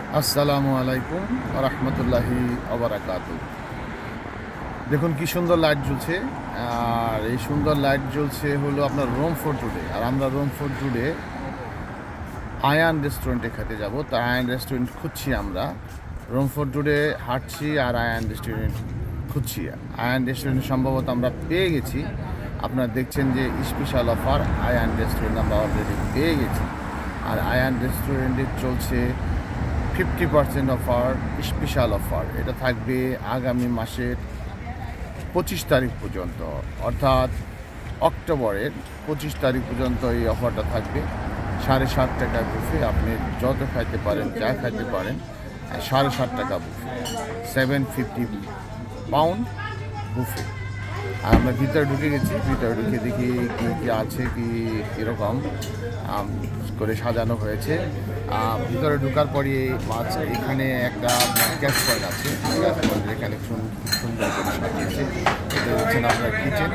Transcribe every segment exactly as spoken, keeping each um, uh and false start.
আসসালামু আলাইকুম ওয়া রাহমাতুল্লাহি ওয়া বারাকাতুহু। দেখুন কি সুন্দর লাইট জ্বলছে, আর এই সুন্দর লাইট জ্বলছে হলো আপনার রোম ফোর টুডে। আর আমরা রোম ফোর টুডে আয়ান রেস্টুরেন্টে খেতে যাব। তো আয়ান রেস্টুরেন্ট খুঁজছি, আমরা রোম ফোর টুডে হাঁটছি আর আয়ান রেস্টুরেন্ট খুঁজছি। আয়ান রেস্টুরেন্ট সম্ভবত আমরা পেয়ে গেছি। আপনারা দেখছেন যে স্পেশাল অফার আয়ান রেস্টুরেন্ট আমরা অলরেডি পেয়ে গেছি। আর আয়ান রেস্টুরেন্টে চলছে fifty percent offer, special offer. এটা থাকবে আগামী মাসের পঁচিশ তারিখ পর্যন্ত, অর্থাৎ অক্টোবরের পঁচিশ তারিখ পর্যন্ত এই অফারটা থাকবে। সাড়ে সাত টাকা বুফে, আপনি যত খাইতে পারেন, যা খাইতে পারেন, সাড়ে সাত টাকা buffet, seven fifty pound buffet. আর আমরা ভিতরে ঢুকে গেছি, ভিতরে ঢুকে দেখি কী কী আছে, কি কীরকম করে সাজানো হয়েছে। ভিতরে ঢোকার পরে মাছ এখানে একটা গ্যাস পয়েন্ট আছে, গ্যাস পয়েন্ট এখানে সুন্দর করে সাজিয়েছে। এটা হচ্ছেন আপনার কিচেন।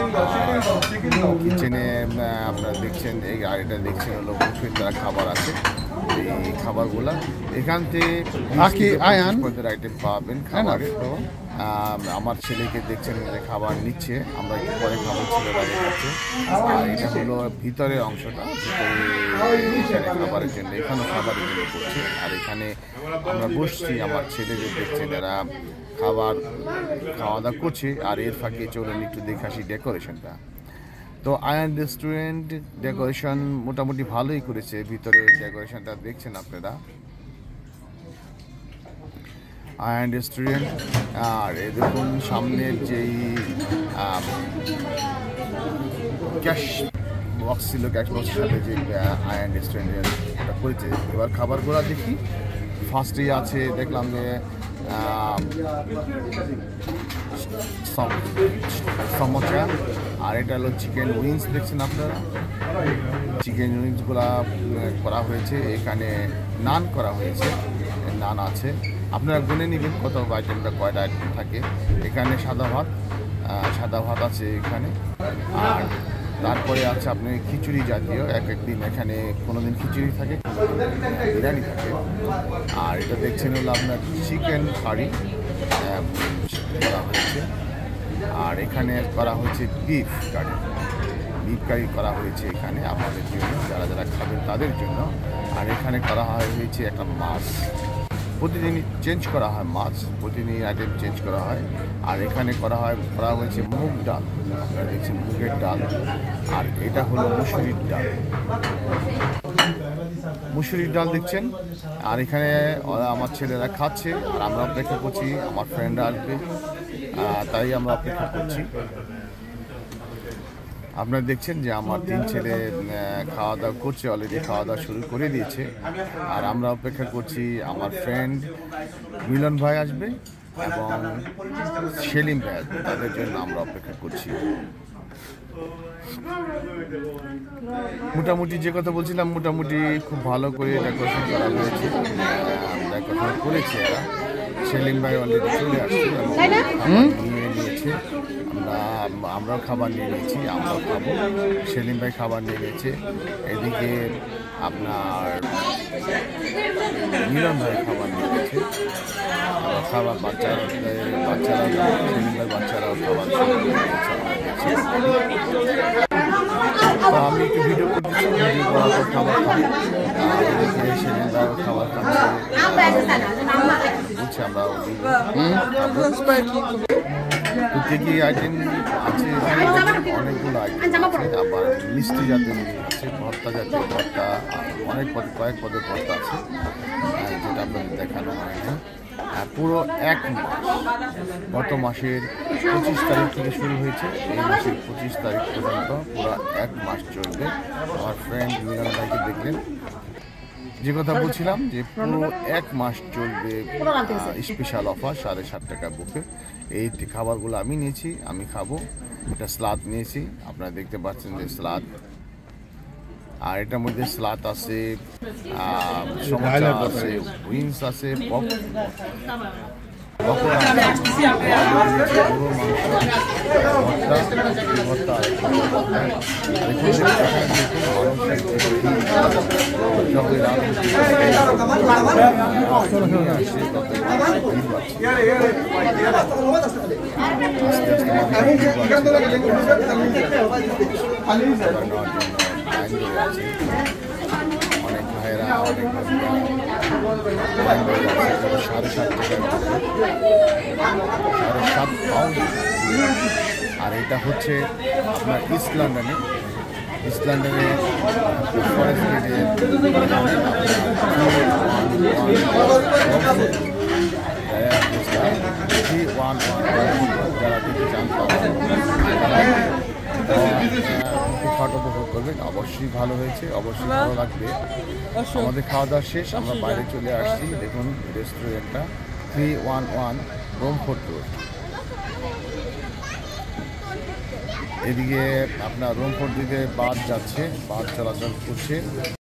কিচেনে আপনারা দেখছেন এই গাড়িটা দেখছেন হলো বুফের দ্বারা খাবার আছে। এই খাবারগুলা এখান থেকে আইটেম পাবেন খাবার। তো আমার ছেলেকে দেখছেন যে খাবার নিচ্ছে, আমরা একটু পরে খাবার ছেলেরা দেখাচ্ছে। আর এটা হলো ভিতরের অংশটা, ভিতরে খাবারের জন্য, এখানে খাবারের জন্য করছে। আর এখানে আমরা বসছি, আমার ছেলে যে দেখছেন এরা খাবার খাওয়া দাওয়া করছে। আর এর ফাঁকে চলুন একটু দেখে আসি ডেকোরেশনটা। তো আয়ান রেস্টুরেন্ট ডেকোরেশন মোটামুটি ভালোই করেছে, ভিতরে ডেকোরেশনটা দেখছেন আপনারা। আয়ান রেস্টুরেন্ট, আর এই দেখুন সামনের যেই ক্যাশ বক্স ছিল, ক্যাশ বক্সের সাথে যে আয়ান রেস্টুরেন্টের এটা করেছে। এবার খাবারগুলো দেখি। ফার্স্টেই আছে দেখলাম যে সমোসা, আর এটা হলো চিকেন উইংস দেখছেন আপনারা। চিকেন উইংসগুলা করা হয়েছে, এখানে নান করা হয়েছে, নান আছে। আপনারা গুনে নেবেন কত আইটেমটা, কয়টা আইটেম থাকে। এখানে সাদা ভাত, সাদা ভাত আছে এখানে। আর তারপরে আছে আপনি খিচুড়ি জাতীয়, এক একদিন এখানে কোনো দিন খিচুড়ি থাকে, বিরিয়ানি থাকে। আর এটা দেখছেন হলো আপনার চিকেন কারি করা হয়েছে। আর এখানে করা হয়েছে বিফ কারি, বিফ কারি করা হয়েছে এখানে আমাদের জন্য, যারা যারা খাবেন তাদের জন্য। আর এখানে করা হয়েছে একটা মাছ, প্রতিদিন চেঞ্জ করা হয় মাছ, প্রতিদিন আইটেম চেঞ্জ করা হয়। আর এখানে করা হয় করা হয়েছে মুগ ডাল, আপনারা দেখছেন মুগের ডাল। আর এটা হলো মুসুরির ডাল, মুসুরির ডাল দেখছেন। আর এখানে আমার ছেলেরা খাচ্ছে, আর আমরা অপেক্ষা করছি আমার ফ্রেন্ডরা আসবে, তাই আমরা অপেক্ষা করছি। আপনারা দেখছেন যে আমার তিন ছেলে খাওয়া দাওয়া করছে, অলরেডি খাওয়া দাওয়া শুরু করে দিয়েছে। আর আমরা অপেক্ষা করছি আমার ফ্রেন্ড মিলন ভাই আসবে এবং সেলিম ভাই আসবে, তাদের জন্য আমরা অপেক্ষা করছি। মোটামুটি যে কথা বলছিলাম, মোটামুটি খুব ভালো করে ডেকোরেশন করা হয়েছে, ডেকোরেশন করেছে এরা। সেলিম ভাই অলরেডি চলে আসছে এবং নিয়ে নিয়েছে, আমরা আমরাও খাবার নিয়ে নিয়েছি, আমরাও খাবো। সেলিম ভাই খাবার নিয়ে নিয়েছে। এদিকে আপনার মিলন ভাই খাবার নিয়ে নিয়েছে, খাবার বাচ্চারা বাচ্চারাও সেলিম ভাই বাচ্চারাও খাবার তো আমি একটু ভিডিও করতেছি, ভিডিও করার পর খাবার খাবো। সেলিম ভাইও খাবার খাচ্ছে, বলছি আমরাও কি কি আইটেম আছে, অনেকগুলো আইটেম আছে। আবার মিষ্টি জাতীয় আছে, ভর্তা জাতীয় ভর্তা, অনেক পদ কয়েক পদের ভর্তা আছে, যেটা আপনাদের দেখানো হয় না। পুরো এক মাস, গত মাসের পঁচিশ তারিখ থেকে শুরু হয়েছে, এই মাসের পঁচিশ তারিখ পর্যন্ত পুরো এক মাস চলবে। আমার ফ্রেন্ড মিলন ভাইকে দেখলেন, যে কথা বলছিলাম যে পুরো এক মাস চলবে স্পেশাল অফার, সাড়ে সাত টাকা বুফে। এই খাবারগুলো আমি নিয়েছি, আমি খাবো। এটা স্লাদ নিয়েছি, আপনারা দেখতে পাচ্ছেন যে স্লাদ। আর এটার মধ্যে স্লাদ আছে, সমোসা আছে, উইংস আছে, পপ অনেক ভাইরা অনেক সাড়ে সাত টাকা সাড়ে সাত পাউন্ড। আর এটা হচ্ছে আপনার ইস্ট লন্ডনে ইস্ট লন্ডনে ফরেস্ট গেটে ওয়ান যারা দিতে চান খাট উপভোগ করবেন। অবশ্যই ভালো হয়েছে, অবশ্যই ভালো লাগবে। আমাদের খাওয়া দাওয়া শেষ, আমরা বাইরে চলে আসছি। দেখুন রেস্টুরেন্টটা three one one Romford road. এদিকে আপনার রোমফোর্ট দিকে বাস যাচ্ছে, বাস চলাচল করছে।